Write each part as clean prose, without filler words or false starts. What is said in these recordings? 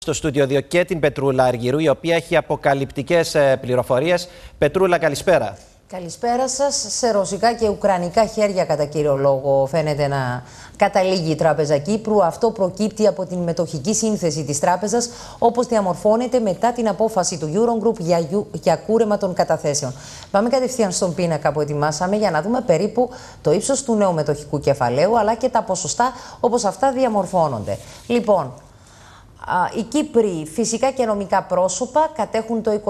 στο στούντιο 2 και την Πετρούλα Αργυρού, η οποία έχει αποκαλυπτικές πληροφορίες. Πετρούλα, καλησπέρα. Καλησπέρα σας. Σε ρωσικά και ουκρανικά χέρια, κατά κύριο λόγο, φαίνεται να καταλήγει η Τράπεζα Κύπρου. Αυτό προκύπτει από την μετοχική σύνθεση της τράπεζας, όπως διαμορφώνεται μετά την απόφαση του Eurogroup για κούρεμα των καταθέσεων. Πάμε κατευθείαν στον πίνακα που ετοιμάσαμε για να δούμε περίπου το ύψος του νέου μετοχικού κεφαλαίου, αλλά και τα ποσοστά όπως αυτά διαμορφώνονται. Λοιπόν, οι Κύπροι φυσικά και νομικά πρόσωπα κατέχουν το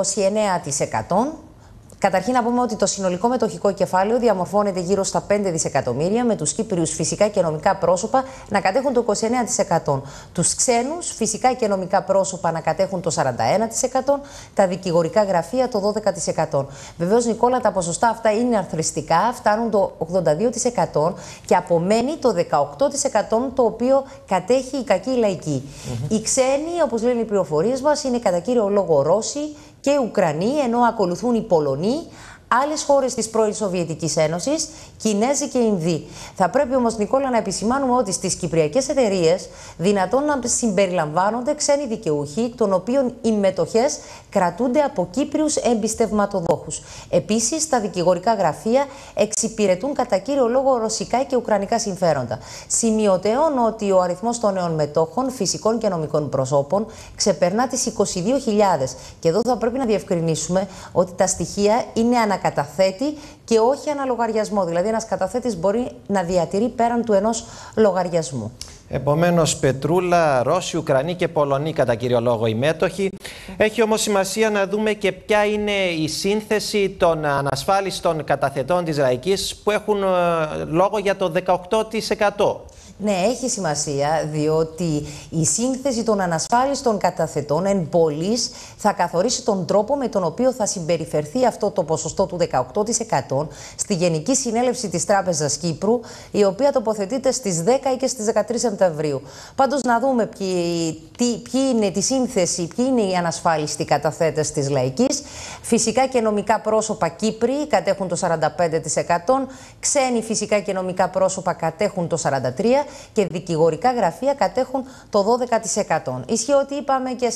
29%. Καταρχήν να πούμε ότι το συνολικό μετοχικό κεφάλαιο διαμορφώνεται γύρω στα 5 δισεκατομμύρια, με τους Κύπριους φυσικά και νομικά πρόσωπα να κατέχουν το 29%. Τους ξένους φυσικά και νομικά πρόσωπα να κατέχουν το 41%, τα δικηγορικά γραφεία το 12%. Βεβαίως, Νικόλα, τα ποσοστά αυτά είναι αρθριστικά, φτάνουν το 82% και απομένει το 18% το οποίο κατέχει η κακή λαϊκή. Οι ξένοι, όπως λένε οι πληροφορίες μας, είναι κατά κύριο λόγο Ρώσοι και Ουκρανοί, ενώ ακολουθούν οι Πολωνοί, άλλες χώρες της πρώην Σοβιετικής Ένωσης, Κινέζοι και Ινδοί. Θα πρέπει όμως, Νικόλα, να επισημάνουμε ότι στις κυπριακές εταιρείες δυνατόν να συμπεριλαμβάνονται ξένοι δικαιούχοι, των οποίων οι μετοχές κρατούνται από Κύπριους εμπιστευματοδόχους. Επίσης, τα δικηγορικά γραφεία εξυπηρετούν κατά κύριο λόγο ρωσικά και ουκρανικά συμφέροντα. Σημειωτέων ότι ο αριθμός των νέων μετόχων, φυσικών και νομικών προσώπων, ξεπερνά τις 22.000. Και εδώ θα πρέπει να διευκρινίσουμε ότι τα στοιχεία είναι ανακαταθέτη και όχι αναλογαριασμό. Δηλαδή, ένας καταθέτης μπορεί να διατηρεί πέραν του ενός λογαριασμού. Επομένως, Πετρούλα, Ρώσοι, Ουκρανοί και Πολωνοί κατά κύριο λόγο οι μέτοχοι. Έχει όμως σημασία να δούμε και ποια είναι η σύνθεση των ανασφάλιστων καταθετών της Λαϊκής, που έχουν λόγο για το 18%. Ναι, έχει σημασία, διότι η σύνθεση των ανασφάλιστων καταθετών εν πωλής θα καθορίσει τον τρόπο με τον οποίο θα συμπεριφερθεί αυτό το ποσοστό του 18% στη Γενική Συνέλευση της Τράπεζας Κύπρου, η οποία τοποθετείται στις 10 και στις 13 Σεπτεμβρίου. Πάντως, να δούμε ποιοι είναι τη σύνθεση, ποιοι είναι οι ανασφάλιστοι καταθέτες της Λαϊκής. Φυσικά και νομικά πρόσωπα Κύπροι κατέχουν το 45%, ξένοι φυσικά και νομικά πρόσωπα κατέχουν το 43%, και δικηγορικά γραφεία κατέχουν το 12%. Ισχύει ότι είπαμε και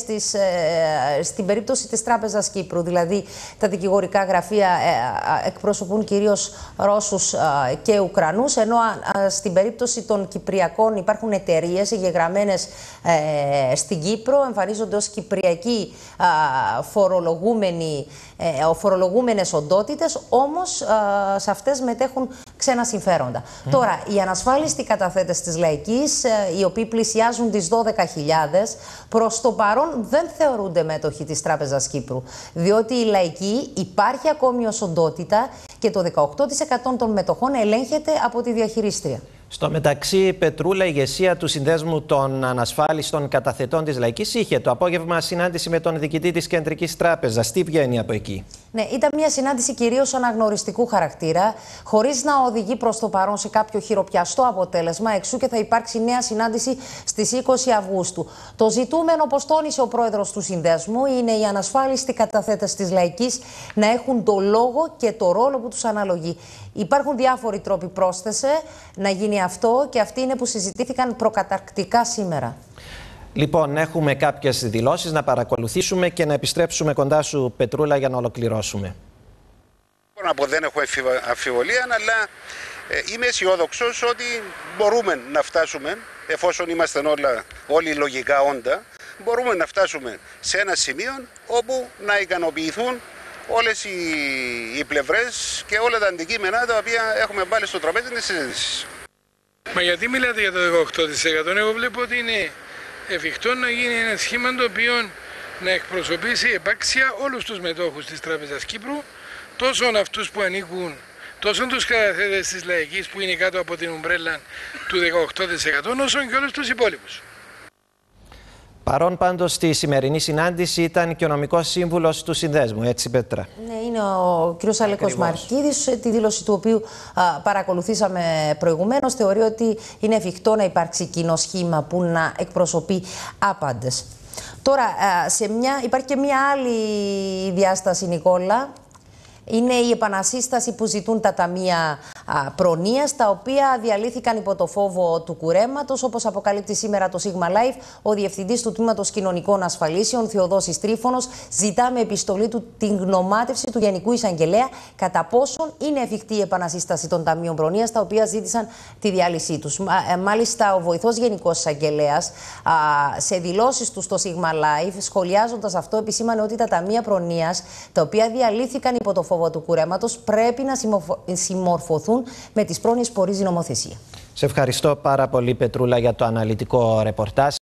στην περίπτωση της Τράπεζας Κύπρου, δηλαδή τα δικηγορικά γραφεία εκπροσωπούν κυρίως Ρώσους και Ουκρανούς, ενώ στην περίπτωση των Κυπριακών υπάρχουν εταιρείες εγγεγραμμένες στην Κύπρο, εμφανίζονται ως κυπριακοί φορολογούμενες οντότητες, όμως σε αυτές μετέχουν ξένα συμφέροντα. Τώρα, οι ανασφάλιστοι καταθέτες της Λαϊκής, οι οποίοι πλησιάζουν τις 12.000, προς το παρόν δεν θεωρούνται μέτοχοι της Τράπεζας Κύπρου, διότι η Λαϊκή υπάρχει ακόμη ως οντότητα και το 18% των μετοχών ελέγχεται από τη διαχειρίστρια. Στο μεταξύ, Πετρούλα, η ηγεσία του Συνδέσμου των Ανασφάλιστων Καταθετών της Λαϊκής είχε το απόγευμα συνάντηση με τον διοικητή της Κεντρικής Τράπεζας. Τι βγαίνει από εκεί? Ναι, ήταν μια συνάντηση κυρίως αναγνωριστικού χαρακτήρα, χωρίς να οδηγεί προς το παρόν σε κάποιο χειροπιαστό αποτέλεσμα, εξού και θα υπάρξει νέα συνάντηση στις 20 Αυγούστου. Το ζητούμενο, όπως τόνισε ο πρόεδρος του Συνδέσμου, είναι οι ανασφάλιστοι καταθέτες της Λαϊκής να έχουν το λόγο και το ρόλο που τους αναλογεί. Υπάρχουν διάφοροι τρόποι, πρόσθεσε, να γίνει αυτό, και αυτοί είναι που συζητήθηκαν προκαταρκτικά σήμερα. Λοιπόν, έχουμε κάποιες δηλώσεις να παρακολουθήσουμε και να επιστρέψουμε κοντά σου, Πετρούλα, για να ολοκληρώσουμε. Δεν έχω αμφιβολία, αλλά είμαι αισιόδοξος ότι μπορούμε να φτάσουμε, εφόσον είμαστε όλοι λογικά όντα, μπορούμε να φτάσουμε σε ένα σημείο όπου να ικανοποιηθούν όλες οι πλευρές και όλα τα αντικείμενα τα οποία έχουμε βάλει στο τραπέζι της συζήτησης. Μα γιατί μιλάτε για το 18%? Εγώ βλέπω ότι είναι εφικτό να γίνει ένα σχήμα το οποίο να εκπροσωπήσει επάξια όλους τους μετόχους της Τράπεζας Κύπρου, τόσο αυτούς που ανήκουν, τόσο τους καταθέτες της Λαϊκής που είναι κάτω από την ουμπρέλα του 18%, όσο και όλους τους υπόλοιπους. Παρόν πάντως στη σημερινή συνάντηση ήταν και ο νομικός σύμβουλος του Συνδέσμου, έτσι, Πέτρα? Ναι, είναι ο κ. Αλέκος Μαρκίδης, τη δήλωση του οποίου παρακολουθήσαμε προηγουμένως. Θεωρεί ότι είναι εφικτό να υπάρξει κοινό σχήμα που να εκπροσωπεί άπαντες. Τώρα, υπάρχει και μια άλλη διάσταση, Νικόλα. Είναι η επανασύσταση που ζητούν τα ταμεία προνοίας, τα οποία διαλύθηκαν υπό το φόβο του κουρέματος, όπως αποκαλύπτει σήμερα το Sigma Life ο Διευθυντής του Τμήματος Κοινωνικών Ασφαλίσεων, Θεοδόσης Τρίφωνος. Ζητά με επιστολή του την γνωμάτευση του Γενικού Εισαγγελέα κατά πόσον είναι εφικτή η επανασύσταση των ταμείων προνοίας, τα οποία ζήτησαν τη διάλυσή τους. Μάλιστα, ο βοηθός Γενικός Εισαγγελέας σε δηλώσεις του στο Sigma Life, σχολιάζοντας αυτό, επισήμανε ότι τα ταμεία προνοίας, τα οποία διαλύθηκαν υπό το φόβο του κουρέματος, πρέπει να συμμορφωθούν με τις πρόνοιες που ορίζει η νομοθεσία. Σε ευχαριστώ πάρα πολύ, Πετρούλα, για το αναλυτικό ρεπορτάζ.